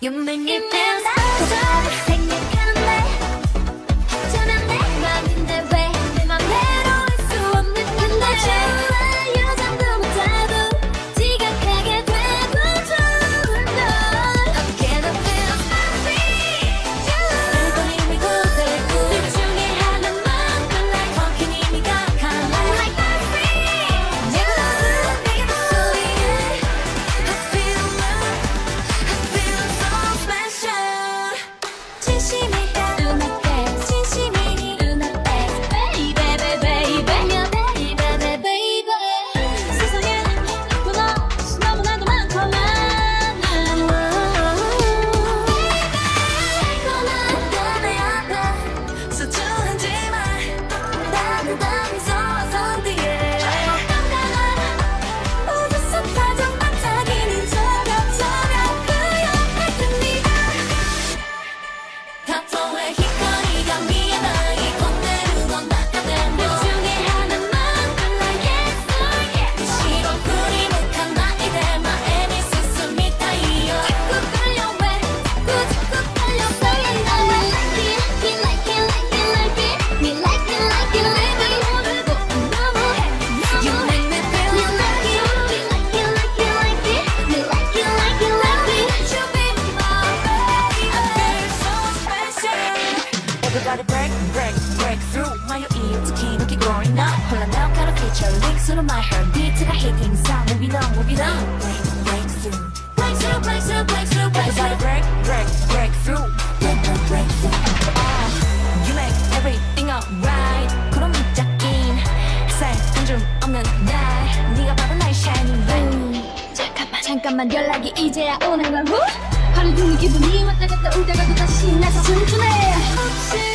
You make me feel so 생각할래 어쩌면 내 맘인데 왜 내 맘대로 할 수 없는 건데 여전도 못하고 지각하게 되고 좋은 걸 어깨는 feel so free 별거림이 고달고 둘 중에 하나만 골라 거긴 이미 각할래 Like that free 내가 너무 내게 목소리에 I feel love I feel so special 진심이 눈앞에 진심이 눈앞에 Baby baby baby baby baby 세상에 너무나 너무나도 많구만 달콤한 내 앞에 소중하지만 따뜻한 미소와 손 뒤에 건강한 우주선 파정만 타기는 저벽 그 옆에 듭니다 타투의 흰거리가 미안하게 건네는 낚아댄 둘 중에 하나만 골라 yes or yes 시로 흐리묵한 나의 대마에 미스스 미타이어 자꾸 끌려 왜 자꾸 끌려 왜 Me like it, me like it, like it Me like it, like it, like it 오늘도 너무해 You make me feel Me like it, me like it, like it, like it Me like it, like it, like it You be my baby I feel so special Everybody break, break, break through 마요 이웃이 이렇게 growing up 홀라 날카로운 featuring 서로 my heartbeat가 hitting sound Moving on, moving on Break, break through Break through, break through, break through, break through Everybody break, break, break through Break, break, break through You make everything alright 그럼 짝인 살 한 줌 없는 날 네가 바로 나의 shining light 잠깐만 연락이 이제야 오는 걸 하루 종일 기분이 왔다 갔다 오다가도 다시 신나서 춤추네 혹시